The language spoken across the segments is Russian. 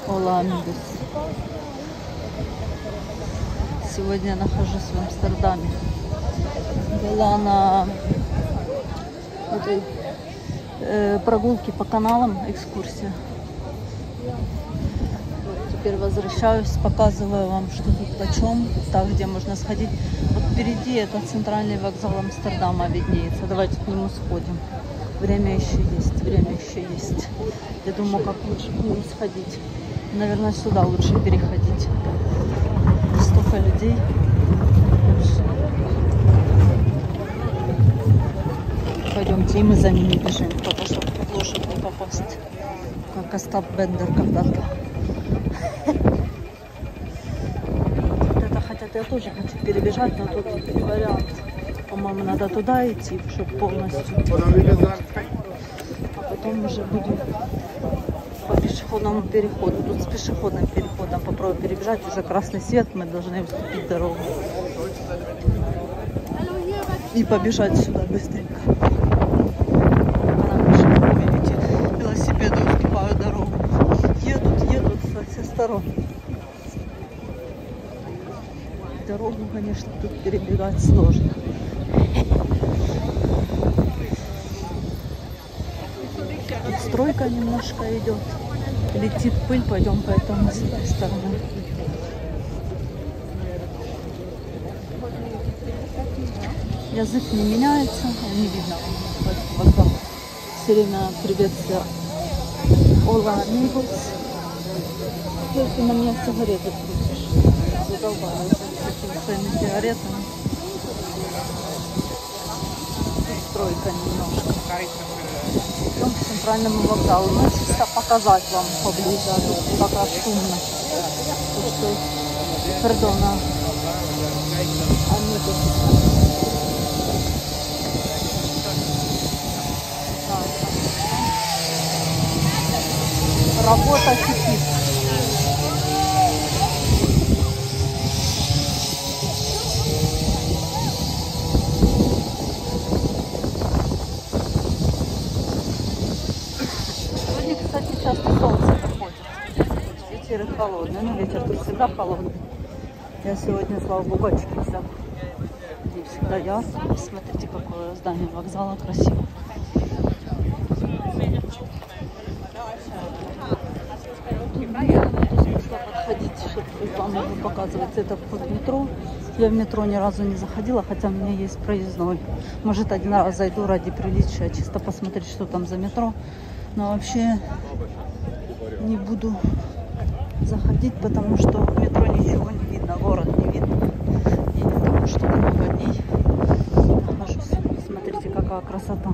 Ола Амигос. Сегодня я нахожусь в Амстердаме. Была на этой прогулке по каналам, экскурсия. Теперь возвращаюсь, показываю вам, что тут почем, так, где можно сходить. Вот впереди это центральный вокзал Амстердама виднеется. Давайте к нему сходим. Время еще есть, время еще есть. Я думаю, как лучше к нему сходить. Наверное, сюда лучше переходить. Столько людей. Пойдемте, и мы за ними бежим, потому что в лошадь не попасть. Как Остап Бендер когда-то. Вот это хотят, я тоже хочу перебежать, но тут вариант. По-моему, надо туда идти, чтобы полностью. А потом уже будем по пешеходному переходу. Тут с пешеходным переходом попробую перебежать. Уже красный свет, мы должны уступить дорогу. И побежать сюда быстренько. Велосипеды уступают дорогу. Едут со всех сторон. Дорогу, конечно, тут перебегать сложно. Тут стройка немножко идет. Летит пыль, пойдем поэтому с этой стороны. Язык не меняется, не видно вокзал. Все время приветствие Ола Амигос. Ты на меня сигареты крутишь. Задолбалась этими своими сигаретами. Стройка немножко. Идем к центральному вокзалу. Ну, чисто показать вам поближе. А тут пока шумно. Потому что, пардона, Амигос. Работа кипит. Сегодня, кстати, часто солнце заходит. Ветер и холодный. Ну, ветер тут всегда холодный. Я сегодня, слава богу, очки взяла. Здесь всегда ясно. Смотрите, какое здание вокзала красивое. Подходить, чтобы вам могу показывать. Это вход в метро. Я в метро ни разу не заходила, хотя у меня есть проездной. Может, один раз зайду ради приличия, чисто посмотреть, что там за метро. Но вообще не буду заходить, потому что в метро ничего не видно, город не видно. И не потому что много дней нахожусь. Смотрите, какая красота.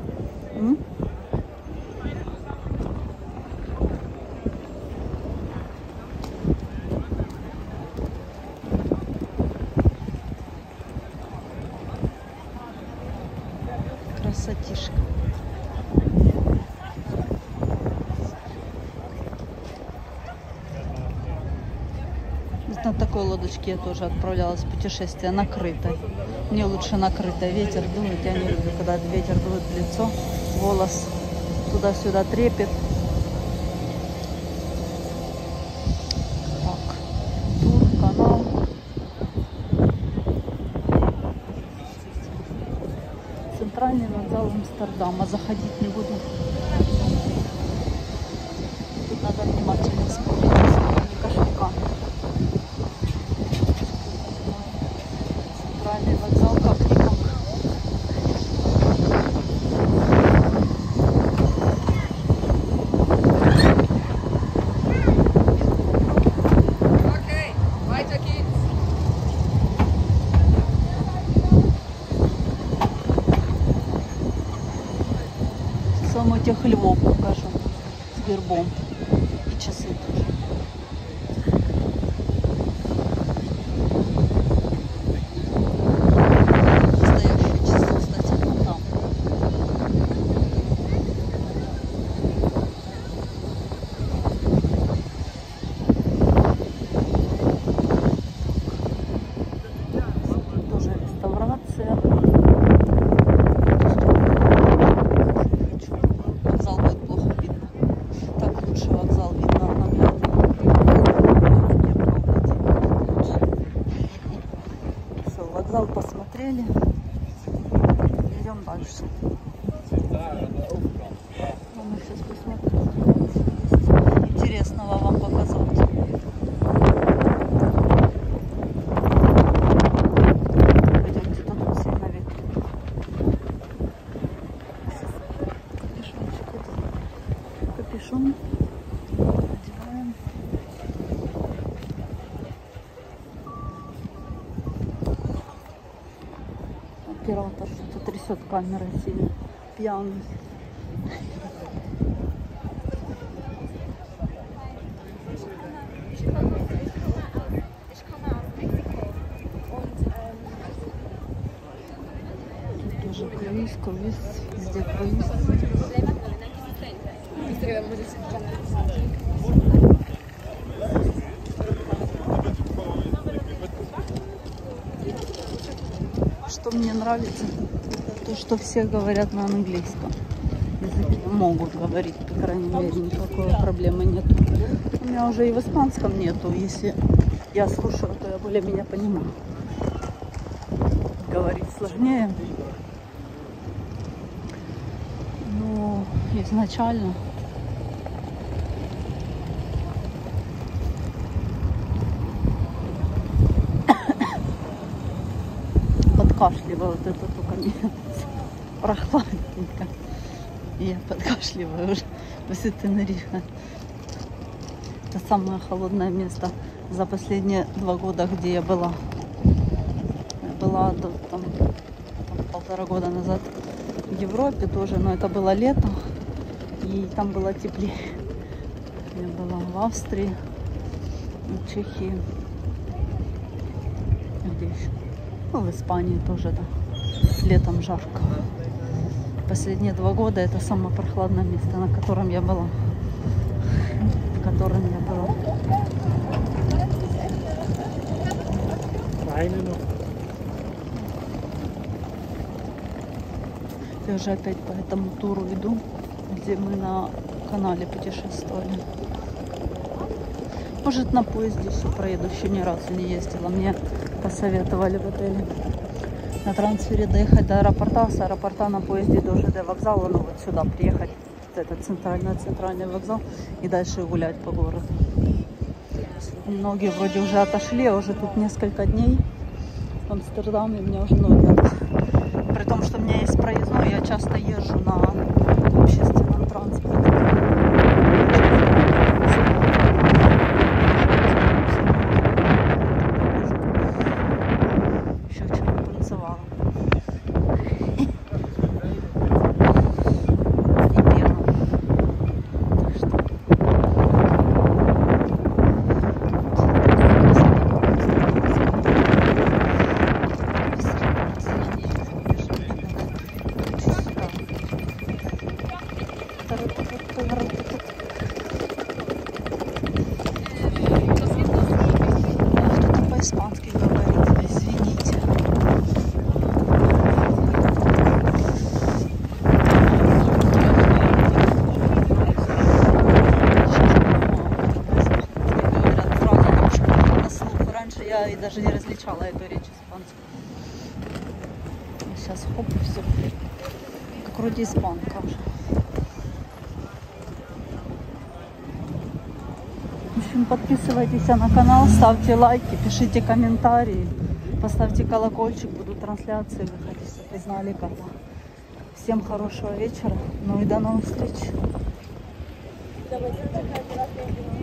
Красотишка. На такой лодочке я тоже отправлялась в путешествие, накрытой. Мне лучше накрытой. Ветер дует, я не люблю, когда ветер дует в лицо, волос туда-сюда трепет. Так, тур, канал. Центральный вокзал Амстердама. Заходить не буду. Тут надо внимательно смотреть, не кошельками. Центральный вокзал как-никак. Саму тех львов покажу с гербом. И часы тоже. Настоящие часы, кстати, там. Тоже реставрация. Вокзал будет плохо видно. Так лучше вокзал видно. оператор что-то трясет камерой сильно. Пьяный. Тут тоже круиз, везде круиз. Что мне нравится, то что все говорят на английском языке, могут говорить, по крайней мере, никакой проблемы нету. У меня уже и в испанском нету, если я слушаю, то я более-менее понимаю. Говорить сложнее, но изначально подкашливаю, вот это только мне прохладненько. И я подкашливаю уже после Тенерифе. Это самое холодное место за последние 2 года, где я была. Я была там 1,5 года назад в Европе тоже, но это было лето, и там было теплее. Я была в Австрии, в Чехии, где еще? Ну, в Испании тоже, да. Летом жарко. Последние 2 года это самое прохладное место, на котором я была. В котором я была. Я уже опять по этому туру иду, где мы на канале путешествовали. Может, на поезде еще проеду, еще ни разу не ездила. Мне посоветовали в отеле на трансфере доехать до аэропорта, с аэропорта на поезде до ЖД вокзала, ну вот сюда приехать, вот этот центральный вокзал, и дальше гулять по городу. Ноги вроде уже отошли, а уже тут несколько дней в Амстердаме, у меня уже ноги отошли. При том, что у меня есть проездной, я часто езжу на общественном транспорте. По-испански говорит, извините. Раньше я и даже не различала эту речь испанскую. Сейчас хоп, и все. Как вроде испанка уже. В общем, подписывайтесь на канал, ставьте лайки, пишите комментарии, поставьте колокольчик, будут трансляции выходить, чтобы вы знали, когда. Всем хорошего вечера, ну и до новых встреч.